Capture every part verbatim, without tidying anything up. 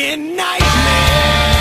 fucking nightmare.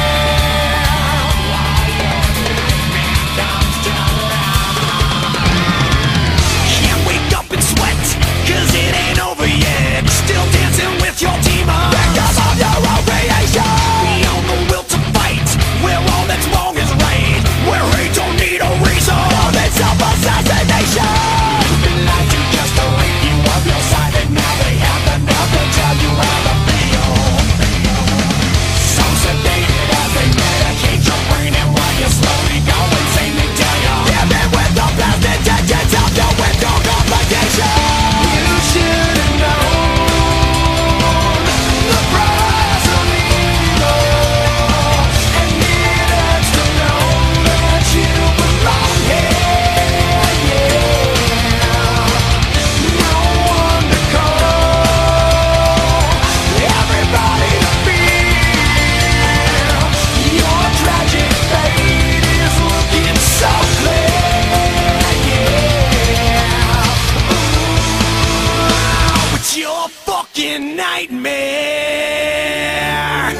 Can't wake up and sweat, cause it ain't over yet. Still dancing with your demons, victim of your own creation. We own the will to fight, where all that's wrong is right, where hate don't need a reason. All that self-assassination. Been lied to just to rid you of your side, and now they have the nerve to tell you how to feel. So sedated as they medicate your brain, and while you slowly go insane, they tell you damn it with the best intentions of your with no complication. You should have known the price of evil, and needed to know that you belong here. Yeah, no one to call, everybody to feel. Your tragic fate is looking so clear. Yeah, ooh, it's your fucking nightmare.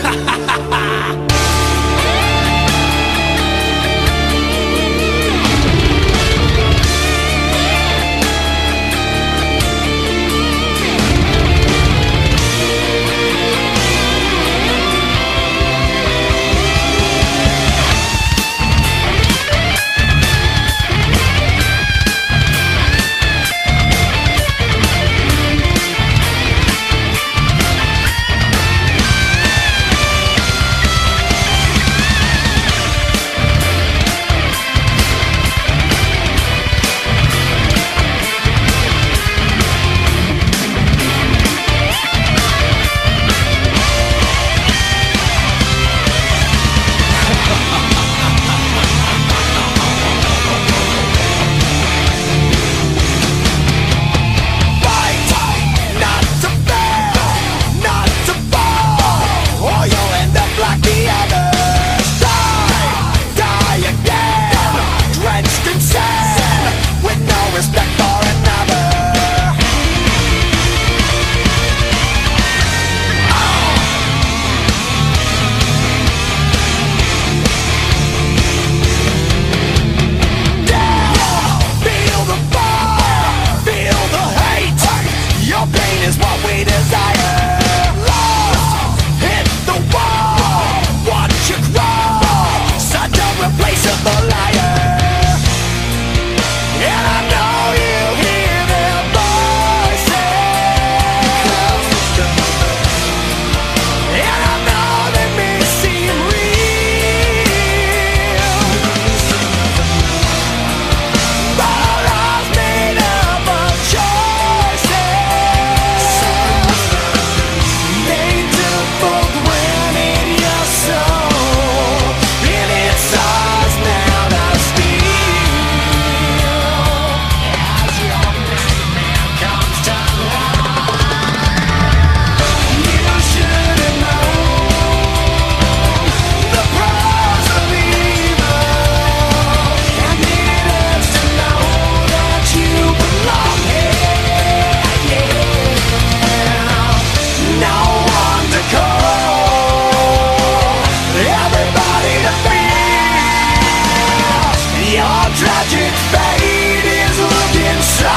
Tragic fate is looking so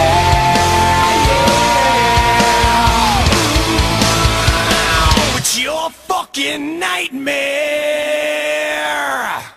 clear. Yeah, it's your fucking nightmare.